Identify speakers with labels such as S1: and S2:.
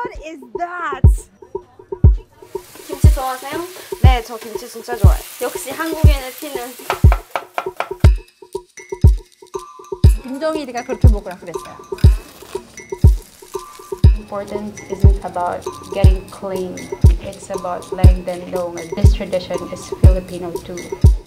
S1: What is that?
S2: 김치 좋아하세요?
S1: 네, 저 김치 진짜 좋아해요.
S2: 역시 한국인의 피는.
S3: 김정일이가 그렇게 먹으라 그랬어요.
S4: Important isn't about getting clean. It's about letting them know that this tradition is Filipino too.